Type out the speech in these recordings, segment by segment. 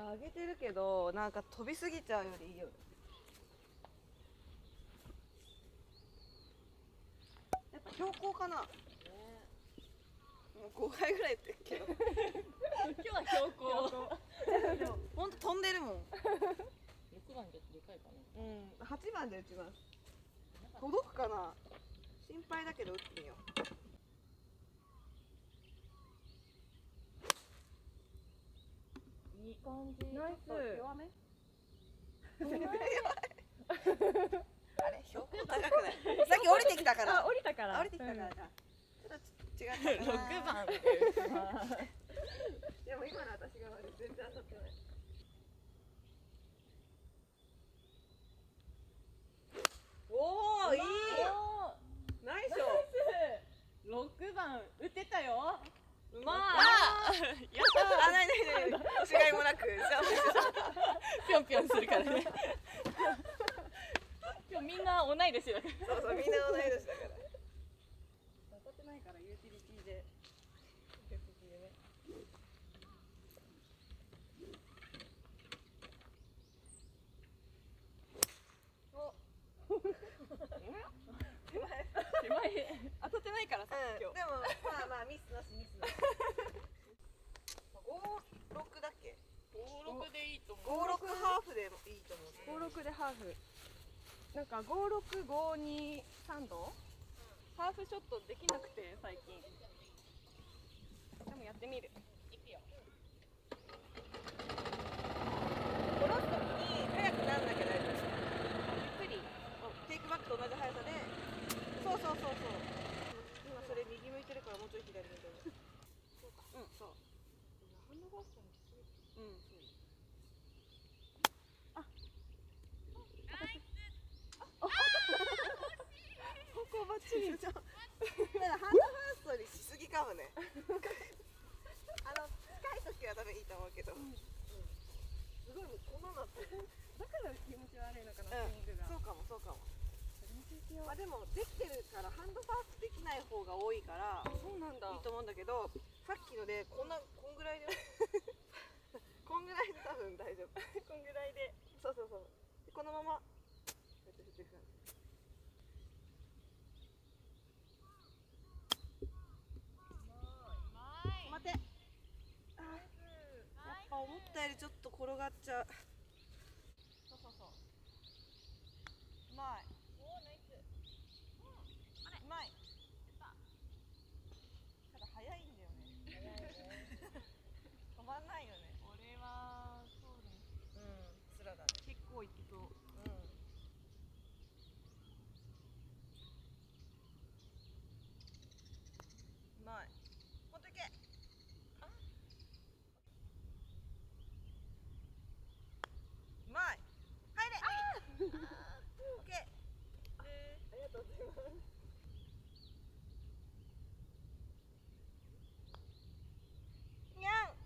上げてるけどなんか飛びすぎちゃうよりいいよね。やっぱ標高かな。もう5回ぐらい言ってるけど今日は標高。 ほんと飛んでるもん。 6番ででかいかな。 うん、8番で打ちます。届くかな。心配だけど打ってみよう。 いい感じ。 ナイス。 弱め。 あれ標高高くない。さっき降りてきたから。 あ、降りたから。 降りてきたから。ちょっと違ったかな。 6番。 でも今の私が悪い。全然当たってない。おお、いい。ナイス。 6番打てたよ。 うまい。やった。あ、ないないない。違いもなく。 ぴょんぴょんするからね。今日みんな同い年だから。 そうそう、みんな同い年だから。 当たってないからユーティリティで。 手前。 当たってないからさ、今日。 でもまあまあミスなしミスなし。56だっけ 56でいいと思う。 56ハーフでもいいと思う。 56でハーフ。なんか56、52、3度。ハーフショットできなくて最近。でもやってみる。 いくよ。 下ろすときに速くなんなきゃ大丈夫。ゆっくりテイクバックと同じ速さで。そうそうそうそう。今それ右向いてるからもうちょい左向いてる。そうか。うん、そう。ハンドファーストにしすぎ。うん、そう。 ここバッチリ。 だからハンドファーストにしすぎかもね。近い時は多分いいと思うけど。すごいもうこんななってる。 だから気持ち悪いのかな、スイングが。 そうかもそうかも。まあでもできてるからハンドファーストできない方が多いからそうなんだ。 いいと思うんだけど、さっきのでこんぐらいでこんぐらいで多分大丈夫。 こんぐらいで。 そうそうそう。このまま振ってく感じ。待て。やっぱ思ったよりちょっと転がっちゃう。 そうそうそう。 うまい。 おー、ナイス。 うまい。ただ早いんだよね。 早いね。 止まんないよね。 これはそうです。 うん、スラだね。 結構いきそう。 うん。うまい。もっといけ。うまい。入れ。オッケー。ありがとうございます。にゃん。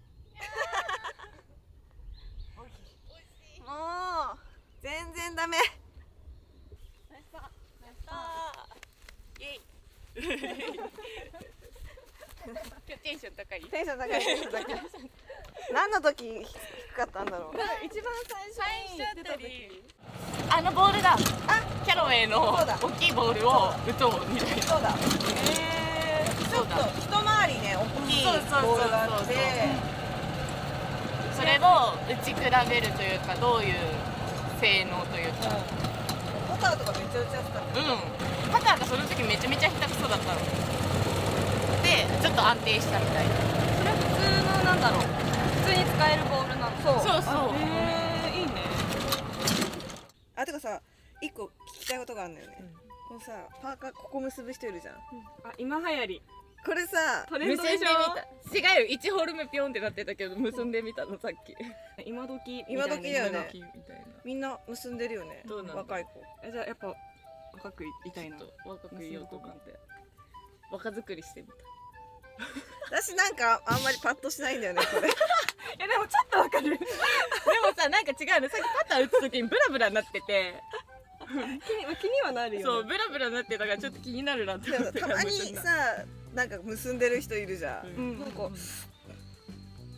もう全然ダメ。 ナイスパー。ナイスパー。 イエイ。今日テンション高い。 テンション高い。テンション高い。何の時低かったんだろう。 一番最初に最初あた出た時。 り。あのボールだ。キャロウェイのそうだ大きいボールを打とうみたいな。 そうだ。ちょっと一回りね、大きいボールがあって、 それを打ち比べるというか、どういう性能というか。 ポターとかめっちゃ打ちやすかった。 パターがその時めちゃめちゃ下手くそだったので、ちょっと安定したみたいな。 それは普通のなんだろう。普通に使えるボールなの。 そうそう。 いいね。 あ、てかさ、一個聞きたいことがあるんだよね。このさ、パーカーここ結ぶ人いるじゃん。 あ、今流行り。 これさ、 トレン結んでみドでしょ。 た。違うよ、1ホール目ピョンってなってたけど、結んでみたのさっき。 今時。 今時だよね。 今時みたいな。 みんな結んでるよね。 どうなんだ若い子。 じゃあやっぱ若くいたいな。 ちょっと若くいようと思って若作りしてみた。 私なんかあんまりパッとしないんだよね、これ。 いやでもちょっとわかる。 でもさ、なんか違うの、さっきパター打つ時にブラブラになってて、 気にはなるよね。 そう、ブラブラになってたからちょっと気になるなってで思ってもたまにさ、なんか結んでる人いるじゃん。 うん。 なんか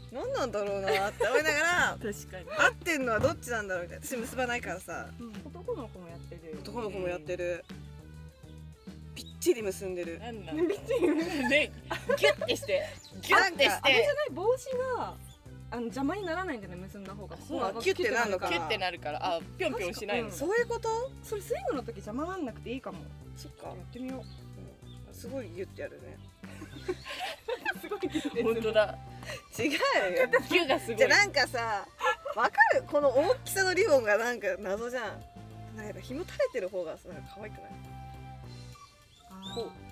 何なんだろうなって思いながら確かに。 合ってんのはどっちなんだろうみたいな。私結ばないからさ。 男の子もやってるよ。 男の子もやってる。ぴっちり結んでる。 なんだ。ね、ギュッてして、ギュッてしあれじてゃない帽子が邪魔にならないんだよね、結んだ方が。 そうあキュッてなるのかキュッてなるから、あ、ぴょんぴょんしないの。 確そういうこと？ それスイングの時邪魔なんなくていいかも。 そっかや。ってみよう。 すごいギュッてやるね。 すごいギュッて本当だ。 違うよ。 ギュがすごい。 じゃあなんかさ、わかる？この大きさのリボンがなんか謎じゃん。なんかやっぱ紐垂れてる方がさ、なんか可愛くない？ こう。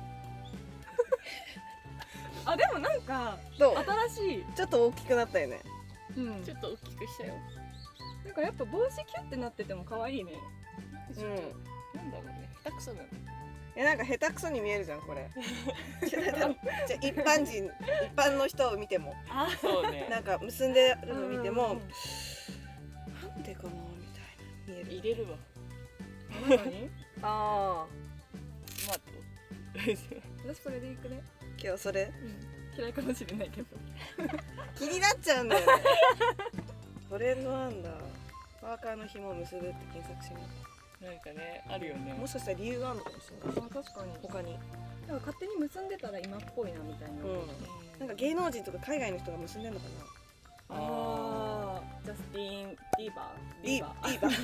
あ、でもなんかどう？ 新しい。 ちょっと大きくなったよね。 うん。 ちょっと大きくしたよ。 なんかやっぱ帽子キュッてなってても可愛いね。 うん。 なんだろうね。下手くそなの。 なんか下手くそに見えるじゃんこれ。じゃあ一般の人を見ても、 そうね。 なんか結んでるの見ても、なんでかなみたいな見える。 入れるわ。 何？ ああ、 トマト。 私これでいくね。 今日それ嫌いかもしれないけど。 気になっちゃうんだよね。トレンドなんだ。パーカーの紐を結ぶって検索します。 なんかね、あるよね。 もしかしたら理由があるのかもしれない。 あ、確かに。 他に。 なんか勝手に結んでたら今っぽいなみたいな。 なんか芸能人とか海外の人が結んでんのかな。 ああ、ジャスティン・ディーバー。 ディーバー。ジャス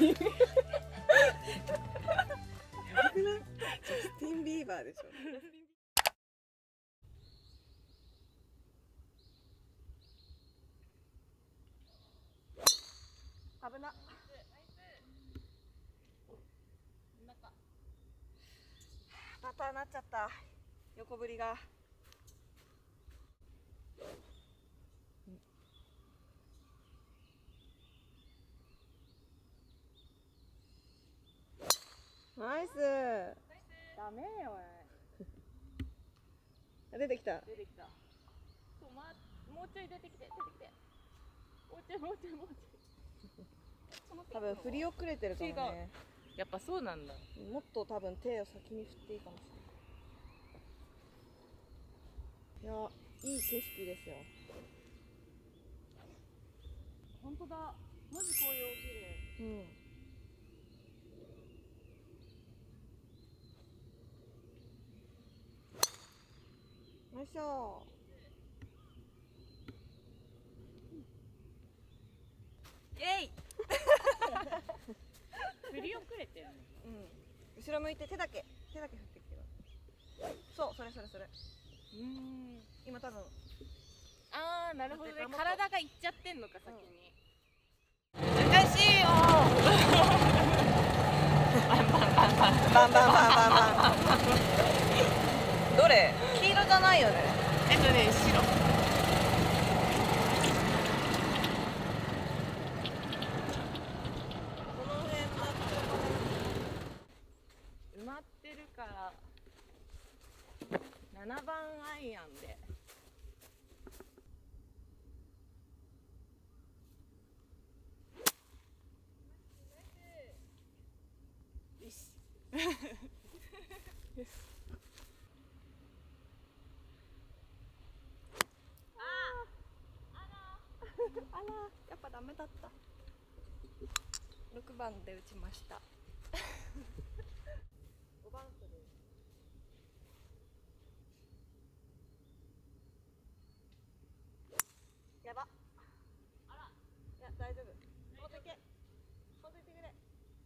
ティン・ビーバーでしょ。危な。またなっちゃった。横振りが。ナイス。 ダメよ。 出てきた。 出てきた。そう、もうちょい出てきて、もうちょい。 多分振り遅れてるかもね。 やっぱそうなんだ。 もっと多分手を先に振っていいかもしれない。いや、いい景色ですよ。 本当だ。マジ紅葉綺麗。 よいしょ。 イエイ。振り遅れてる。 後ろ向いて手だけ振ってきてる。そう、それ。今多分。 ああ、なるほどね。体がいっちゃってんのか、先に。難しいよ。 バン。どれ？黄色じゃないよね。 白。埋まってるから7番アイアンで。よし。 あら、やっぱダメだった。6番で打ちました。 5番する。やば。あら。いや、大丈夫。もっといけ。もっといってくれ。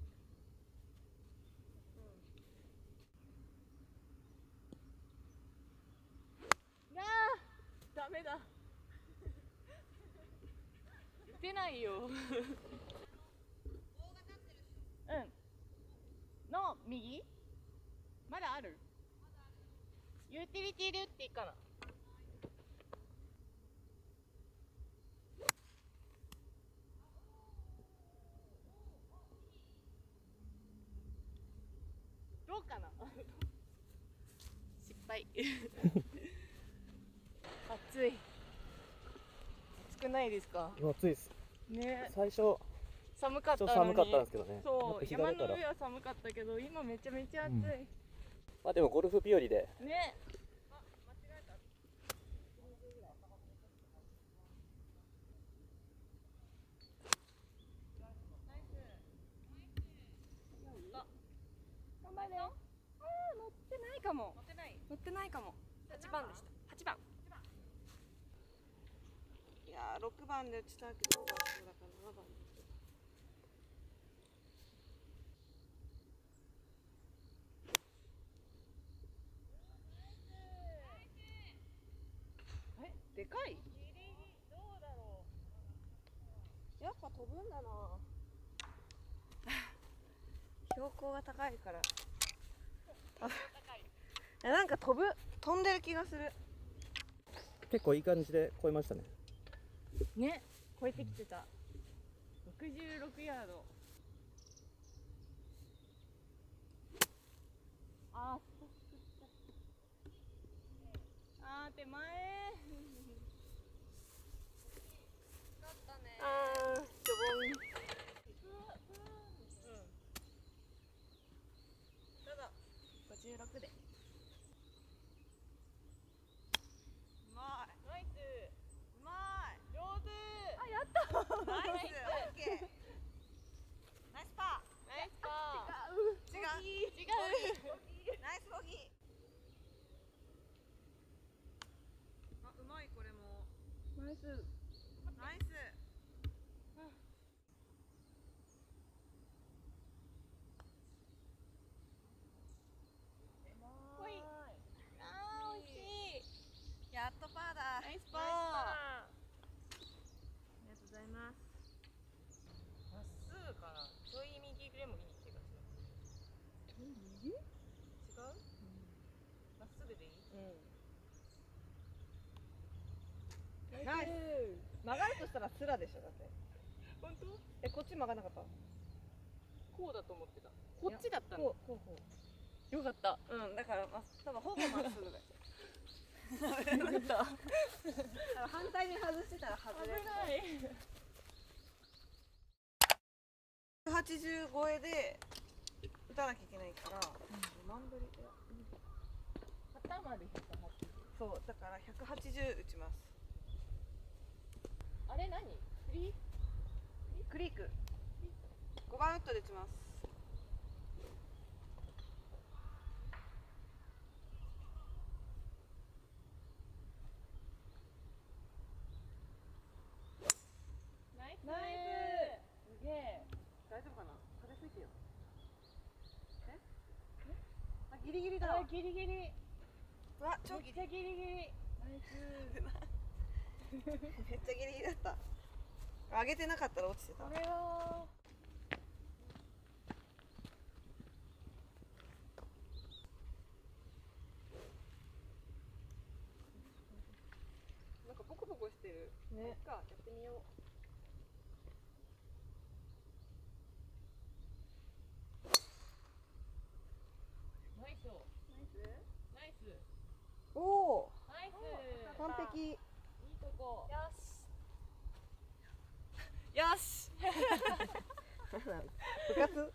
ダメだ。打てないよ。の右？まだある？ユーティリティで打っていいかな。どうかな。失敗。暑い。暑くないですか？ 暑いです。 ね。 最初寒かったのに。 寒かったんですけどね。 そう、山の上は寒かったけど、今めちゃめちゃ暑い。 まあでもゴルフ日和で。 ね。 かも。 乗ってない。 乗ってないかも。8番でした。8番。 いやー6番で打ちたけどオーバーそうだから7番に。でかい。やっぱ飛ぶんだな。標高が高いから。なんか飛んでる気がする。 結構いい感じで越えましたね。 ね、超えてきてた。66ヤード。あー、手前。 あー、しょぼん。ただ 56で。 うまい。 ナイス。 うまい。 上手。 ナイス。オッケー。ナイスパー。 ナイスパー。 違う。 違う。 ナイスボギー。あ、うまいこれも。 ナイス。 ナイス。 ほい。あー、惜しい。 やっとパーだ。 ナイスパー。 ありがとうございます。 まっすぐかな。ちょい右でもいい気がする。 ちょい右？ 違う？まっすぐでいい？ ナイス。曲がるとしたらスラでしょだって。 本当？ こっち曲がらなかった。 こうだと思ってた。こっちだったの。 こう。 よかった。 うん、だから多分ほぼまっすぐだよ。 よかった。 反対に外してたら外れる。 危ない。 180超えで打たなきゃいけないから、万振り。 肩まで180。 そうだから180打ちます。 あれ何？ クリーク。5番ウッドで打ちます。 ナイス。 ナイすげえ。 大丈夫かな？風吹いてよ。あ、ギリギリだわ。 ギリギリ。 わ、超ギリ。 めっちゃギリギリ。ナイス。 めっちゃギリギリだった。上げてなかったら落ちてた。 これは。 なんかボコボコしてる。 ね。 やってみよう。 ナイス。ナイス。 おお、 ナイス。 完璧。 いいとこ。 よし。 よし。 部活。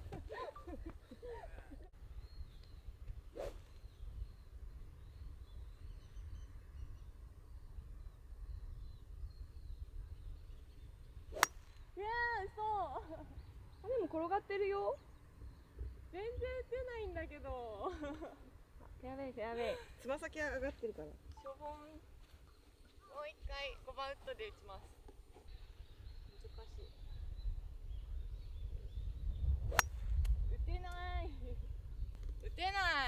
そう。でも転がってるよ。全然出ないんだけど。フェアウェイフェアウェイ。 つま先上がってるから。 しょぼん。もう一回5番ウッドで打ちます。難しい。打てない。打てない。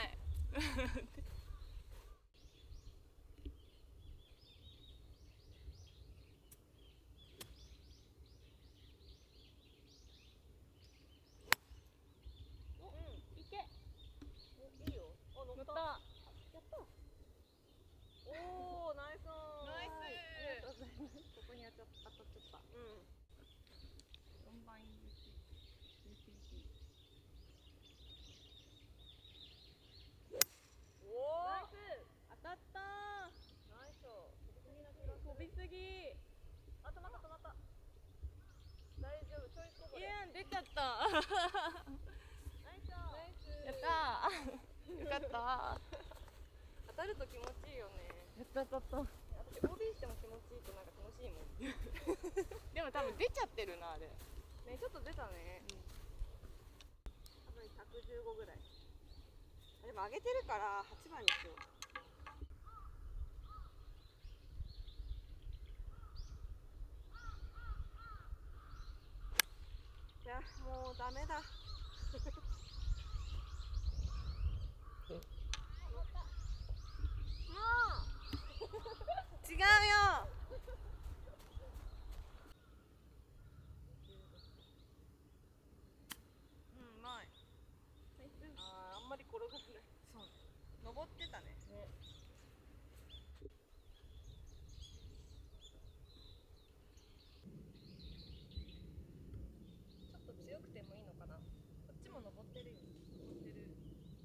乗った。 やった。おお、ナイスオン。 ナイス。 ありがとうございます。ここに当たっちゃった。 うん。 4番入れて。 おお。 ナイス。当たった。 ナイス。 飛びすぎ。 あ、止まった。大丈夫。ちょいこぼれ。 いや、出ちゃった。 ナイス。 やったよかった。 当たると気持ちいいよね。やった。私 OB しても気持ちいいとなんか楽しいもん。 でも多分出ちゃってるなあれ。 ね、ちょっと出たね。 多分115ぐらい。 でも上げてるから8番にしよう。いやもうダメだ。違うよ。うん、うまい。あんまり転がらない。そう。登ってたね。 ちょっと強くてもいいのかな。こっちも登ってるよ。 登ってる。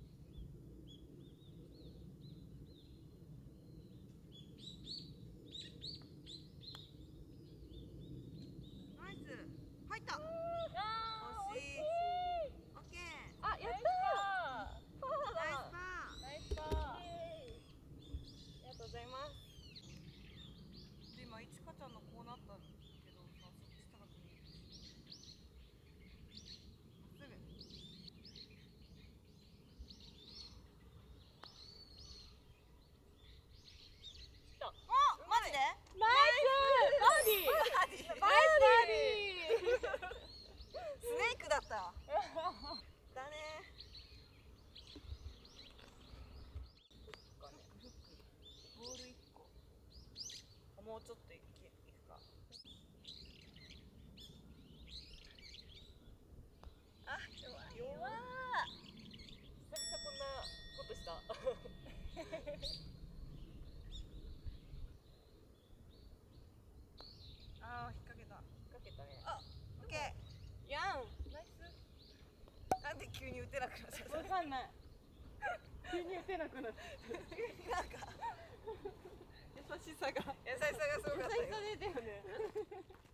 ナイス。入った。惜しい。オッケー。 あ、やったー。 ナイスパー。 ナイスパー。ありがとうございます。 で今いちかちゃんのこうなったけどさ、そっち高く見える。まっすぐ。お、マジで？ ナイスバーディー。 バーディー。 バーディー。 スネークだった。だね。ボール1個。もうちょっといくか。あ、弱い。 久々こんなことした。 あー、引っ掛けた。 かけたね。 あ、オッケー。 やん。ナイス。 なんで急に打てなくなっちゃった。 わかんない。急に打てなくなった。 なんか優しさがすごかったよ。 優しさ出たよね。